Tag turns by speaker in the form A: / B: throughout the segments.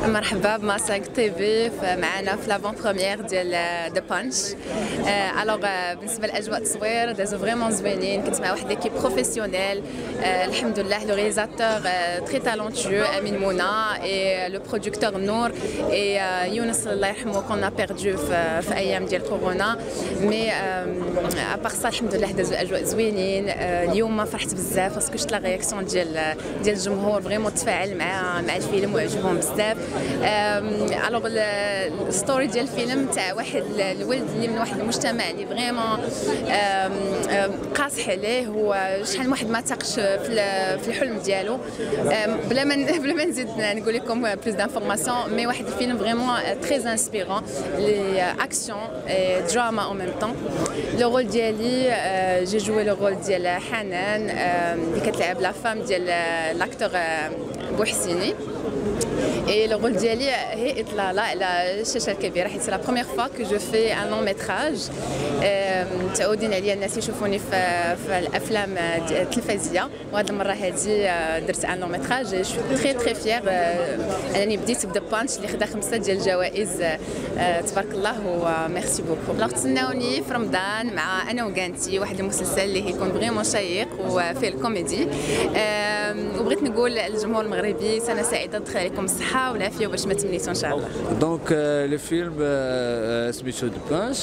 A: مرحبا بما 5 تي في معنا في لافون بروميير ديال ذا بانش. الوغ بالنسبه لاجواء التصوير دازو فريمون زوينين، كنت مع واحد ليكيب بروفيسيونيل. الحمد لله لو رياليزاتور تري تالونتيو امين مونا اي لو برودكتور نور اي يونس الله يرحمه كنا بيردو في ايام ديال كورونا. مي ابار سا الحمد لله دازو اجواء زوينين. اليوم فرحت بزاف باسكو شفت لا رياكسيون ديال الجمهور، فريمون تفاعل مع الفيلم وعجبهم بزاف. الوغ الستوري ديال الفيلم تاع واحد الولد اللي من واحد المجتمع اللي فريمون قاصح عليه، وشحال من واحد ما تاقش في الحلم ديالو. بلا ما نزيد نقول لكم بلوس دانفورماسيون، مي واحد الفيلم فريمون تري انسبيرون، لي اكسيون دراما او ميم طون. لو رول ديالي جي جوي لو رول ديال حنان اللي كتلعب لا فام ديال لاكتور بوحسيني. Et le rôle ديالي هي إطلالة على الشاشة الكبيرة، حيت لا بروميير فوا كو جو في ان لون ميتراج. متعودين عليا الناس يشوفوني في الأفلام التلفزية، وهاد المرة هادي درت ان لون ميتراج. جو تري تري فيير أنني بديت بدا بانش اللي خدا 5 ديال الجوائز، تبارك الله وميرسي بوكو. لا تسناوني في رمضان مع أنا وكانتي، واحد المسلسل اللي يكون فريمون شيق وفيه الكوميدي. وبغيت نقول للجمهور المغربي سنة سعيدة، تدخل عليكم الصحة والعافية وباش ما تمنيتو إن شاء الله.
B: Donc le film سميتو The Punch.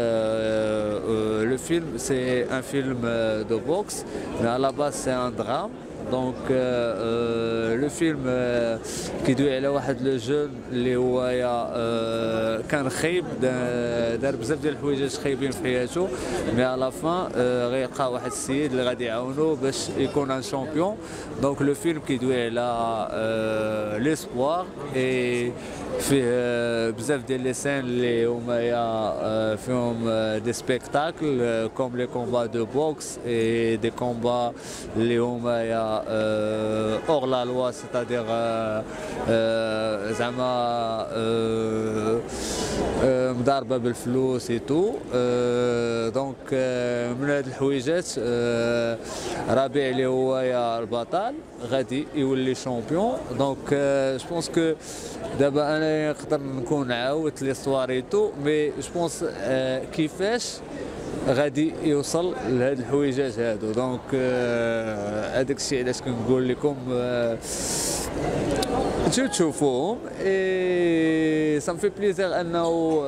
B: Le film c'est un film de boxe, mais à la base c'est un drame. Donc le film كيدوي على واحد لو جون اللي هو كان خايب، دار بزاف ديال الحوايج خايبين في حياته، مي على لا فان غيلقى واحد السيد اللي غادي يعاونو باش يكون ان شامبيون. دونك لو فيلم كيدوي على ليسبوار، اي فيه بزاف ديال لي سين اللي هما فيهم دي سبيكتاكل كوم لي كومبا دو بوكس اي دي كومبا اللي هما hors la loi, c'est-à-dire زعما مضاربه بالفلوس اي تو. دونك من هاد الحويجات ربيع اللي هو البطل غادي يولي شامبيون. دونك جو بونس كو دابا انا نقدر نكون عاودت لي ستوار تو، مي جو بونس كيفاش غادي يوصل لهاد الحويجات هادو. دونك هذاك الشيء علاش كنقول لكم تشوفوهم. اي سا مفي بليزير انه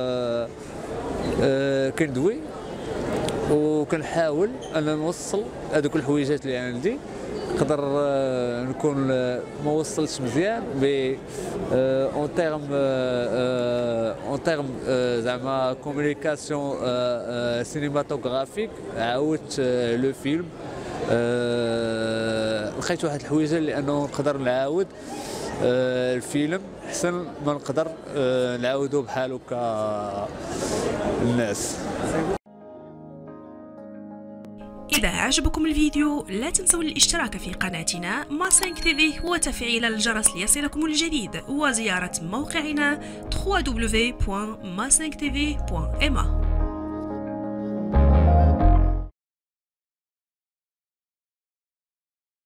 B: كندوي وكنحاول انا نوصل هذوك الحويجات اللي عندي. نقدر نكون ما وصلتش مزيان، مي اون تيرم زعما كومونيكاسيون سينماتوغرافيك عاودت لو فيلم. لقيت واحد الحويجه لانه نقدر نعاود الفيلم احسن ما نقدر نعاودو بحال هكا الناس.
C: إذا عجبكم الفيديو لا تنسوا الاشتراك في قناتنا ما 5 تي في وتفعيل الجرس ليصلكم الجديد، وزيارة موقعنا www.ma5tv.ma.